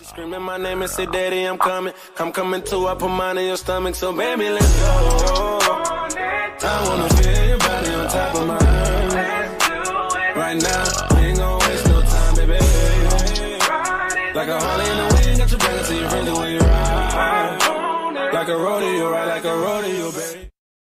Screaming my name and say, Daddy, I'm coming. I'm coming too. I put mine in your stomach, so baby, let's go. I wanna feel your body on top of mine. Right now, we ain't gon' waste no time, baby. Like a Harley in the wind, got your